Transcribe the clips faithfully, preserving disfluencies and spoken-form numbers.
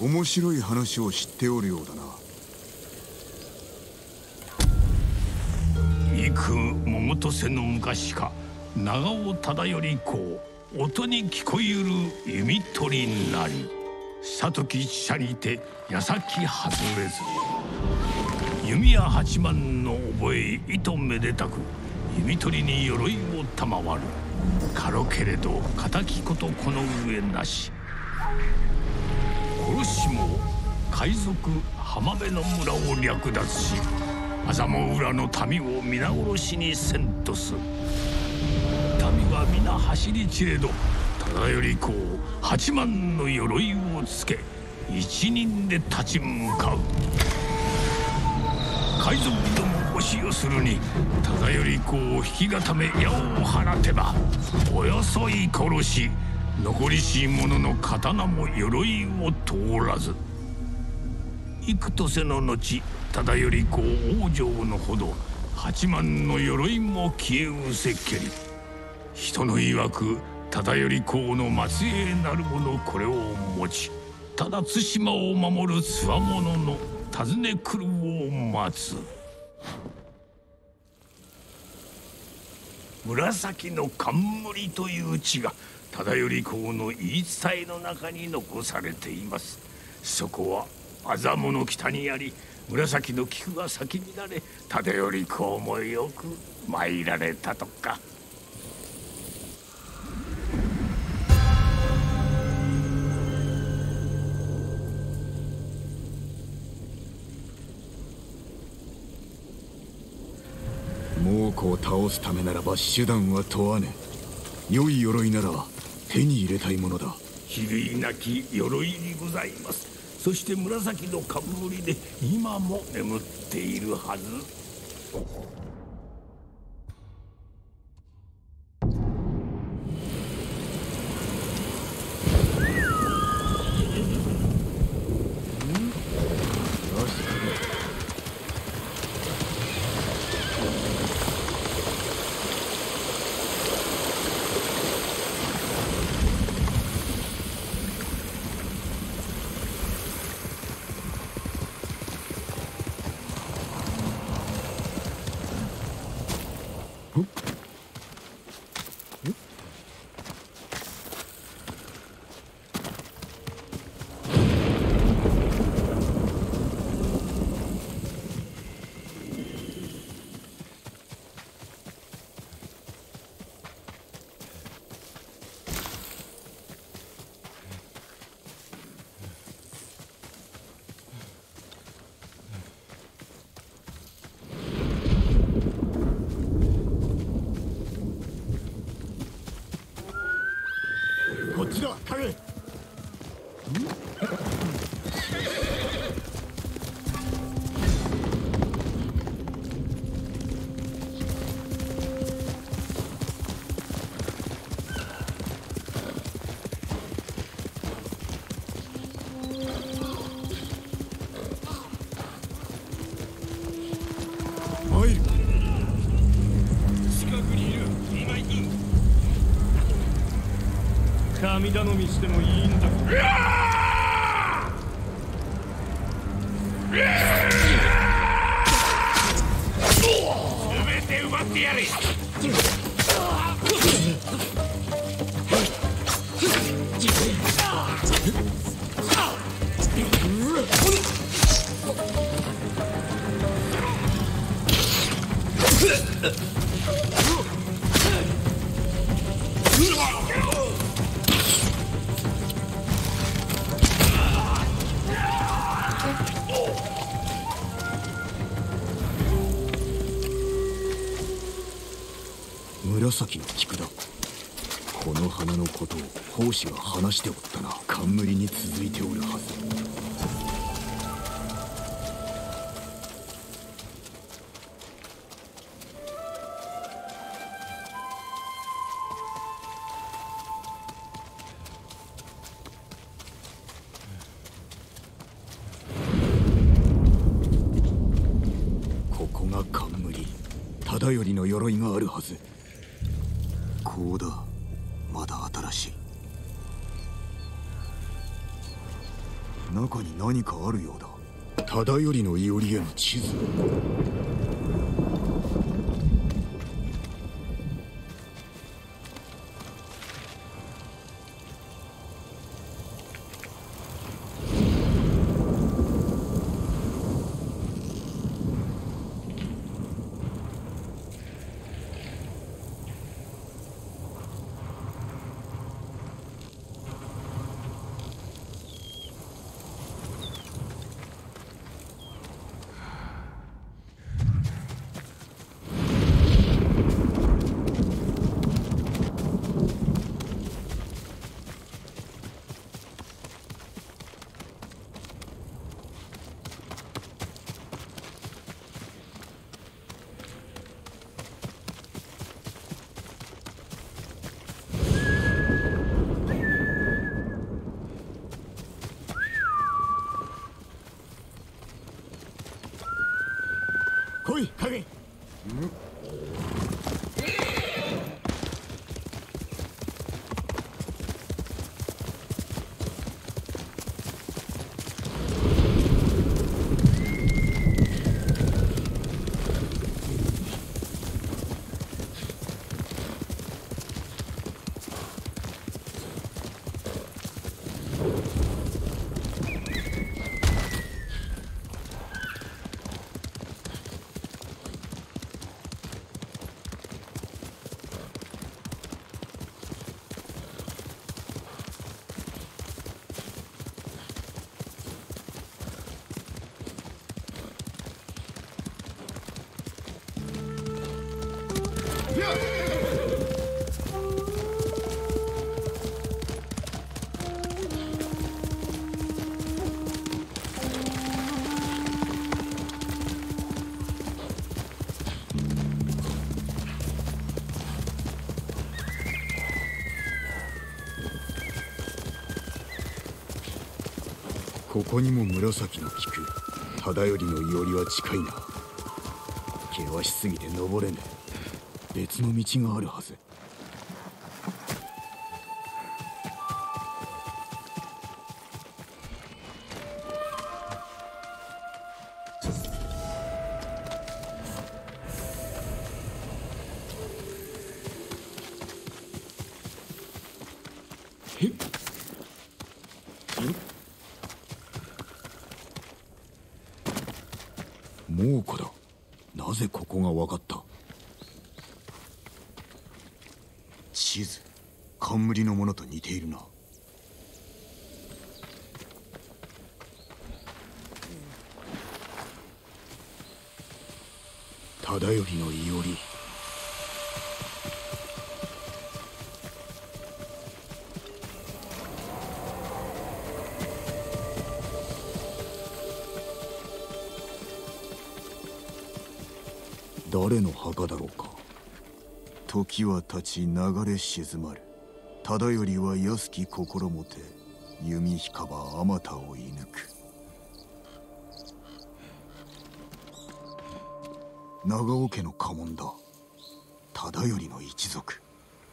面白い話を知っておるようだな。 幾桃と瀬の昔か、長尾忠頼公、音に聞こえる弓取りなり。里吉者にて矢先外れず。弓矢八幡の覚えいとめでたく、弓取りに鎧を賜る。軽けれど敵ことこの上なし。殺しも海賊浜辺の村を略奪し、麻生浦の民を皆殺しにせんとす。民は皆走り散れど、忠頼公八幡の鎧をつけ一人で立ち向かう。海賊ども押し寄するに、忠頼公を引き固め矢を放てば、およそい殺し、残りし者の刀も鎧を通らず。幾年の後、忠頼公往生のほど、八幡の鎧も消えうせけり。人の曰く忠頼公の末裔なる者これを持ち、ただ対馬を守るつわものの訪ね来るを待つ。紫の冠という地が忠頼公の言い伝えの中に残されています。そこは麻布の北にあり、紫の菊が咲き乱れ、忠頼公もよく参られたとか。 猛虎を倒すためならば手段は問わぬ。良い鎧なら手に入れたいものだ。 比類なき鎧にございます。そして紫の冠で今も眠っているはず。 こっちだ、影。入る。近くにいる。今行く。神頼みしてもいいんだ。 全て奪ってやれ。 紫の菊だ。この花のことを法師が話しておったな。冠に続いておるはず。ここが冠。忠頼の鎧があるはず。こうだ。まだ新しい。 中に何かあるようだ。忠頼のいおりへの地図。来い影。んここにも紫の菊。忠頼のいおりは近いな。険しすぎて登れぬ。別の道があるはず。えっ猛虎だ。なぜここが分かった？地図、冠のものと似ているな。忠頼のいおり。誰の墓だろうか。時は経ち流れ静まる。忠頼は安き心もて、弓引かばあまたを射抜く。長尾家の家紋だ。忠頼の一族。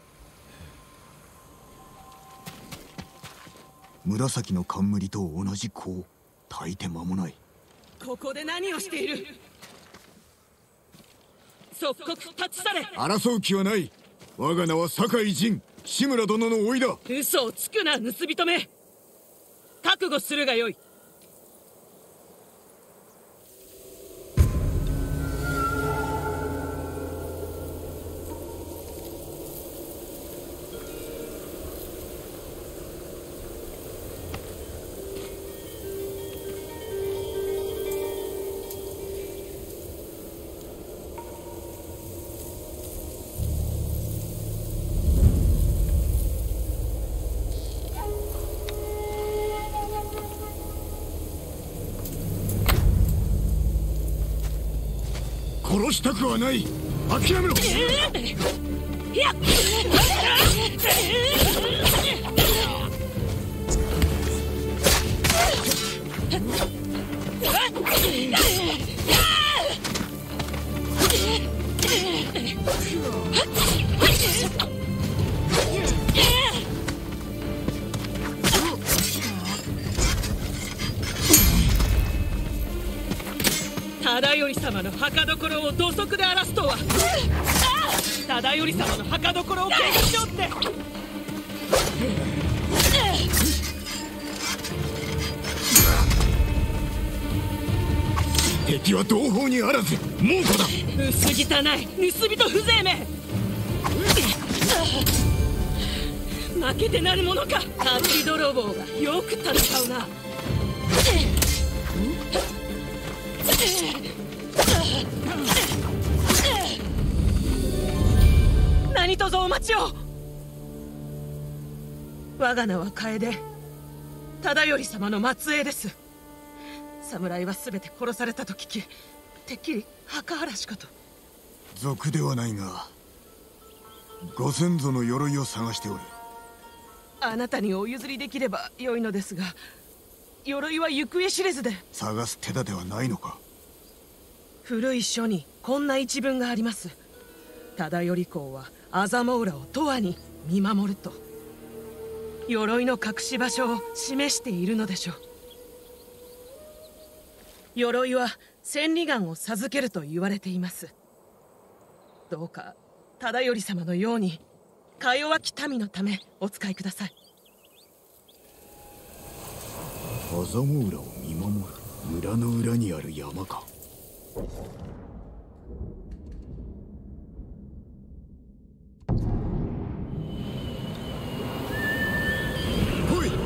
紫の冠と同じ子。大抵間もない。 ここで何をしている？即刻立ち去れ。 争う気はない。我が名は酒井陣、志村殿の甥いだ。 嘘をつくな、盗人め。覚悟するがよい。 殺したくはない。諦めろ。 忠頼様の墓所を土足で荒らすとは。忠頼様の墓所を検証って。 敵は同胞にあらず猛虎だ。 薄汚い盗人風情め。負けてなるものか。ハブリ泥棒がよく戦うな。何とぞお待ちを。我が名は楓、忠頼様の末裔です。侍は全て殺されたと聞き、てっきり墓荒らしかと。 賊ではないが、ご先祖の鎧を探しておる。 あなたにお譲りできればよいのですが、鎧は行方知れずで。 探す手立てはないのか。 古い書にこんな一文があります。忠頼公はアザモウラを永遠に見守ると。鎧の隠し場所を示しているのでしょう。鎧は千里眼を授けると言われています。どうか忠頼様のようにか弱き民のためお使いください。 アザモウラを見守る。村の裏にある山か。来い。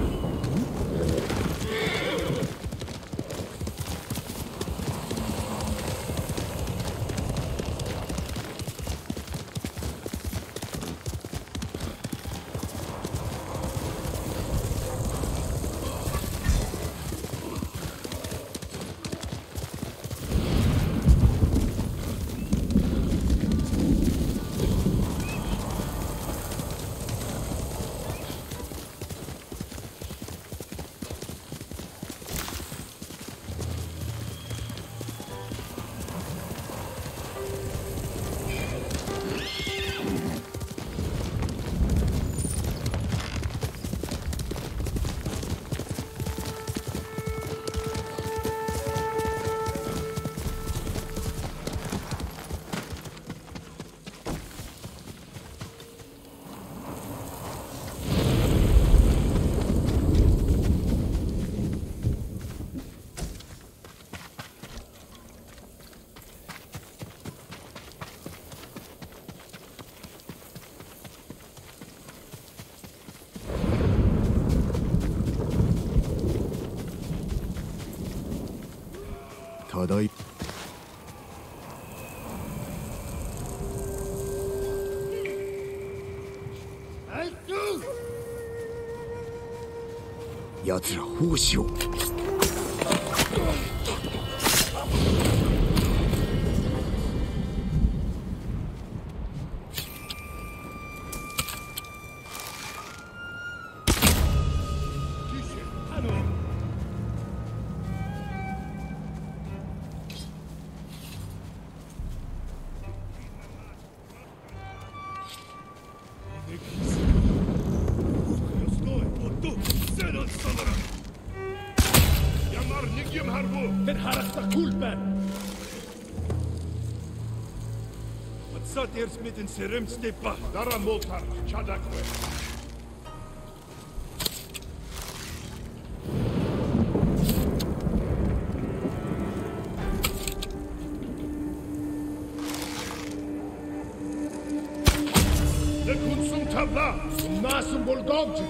ただい奴ら奉仕を。 Eerst met een serum stepa, daar moltar, chadakwe. De kunsum tabla, nasum bolgogje.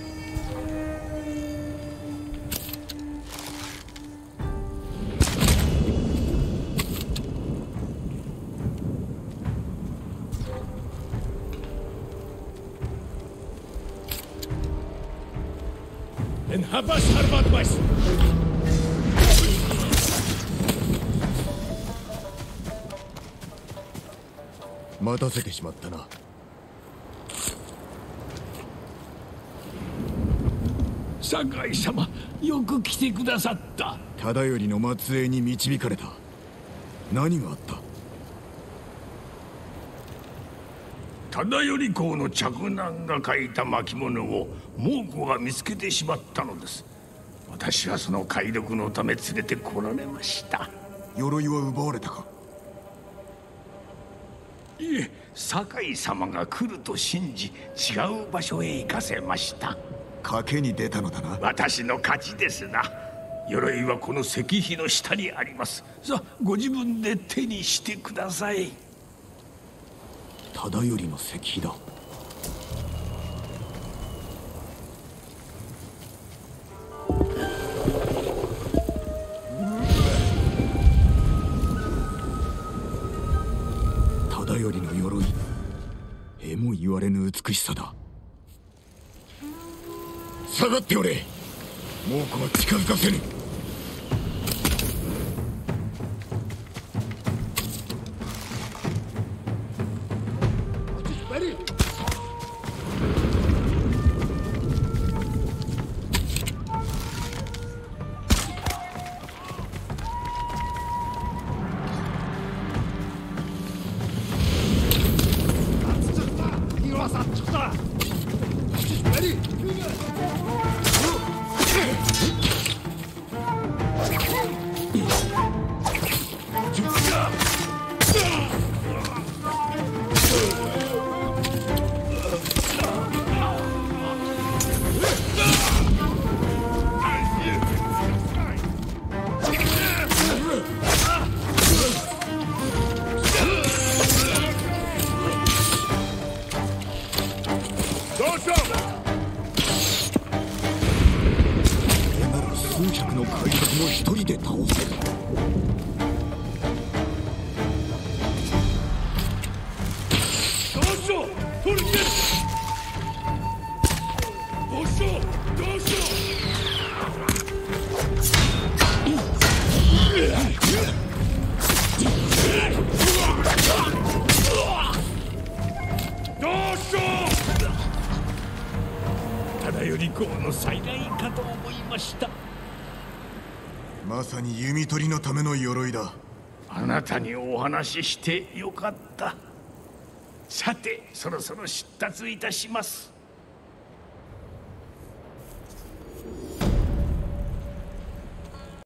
Habas harbat mais. 待たせてしまったな。 酒井様、よく来てくださった。 忠頼の末裔に導かれた。何があった。 忠頼公の嫡男が書いた巻物を猛虎が見つけてしまったのです。私はその解読のため連れてこられました。 鎧は奪われたか？ いえ、酒井様が来ると信じ違う場所へ行かせました。 賭けに出たのだな。 私の勝ちですな。鎧はこの石碑の下にあります。さあ、ご自分で手にしてください。 忠頼の石碑だ。忠頼の鎧、えも言われぬ美しさだ。下がっておれ。猛虎は近づかせぬ。まさに弓取りのための鎧だ。 あなたにお話ししてよかった。さて、そろそろ出立いたします。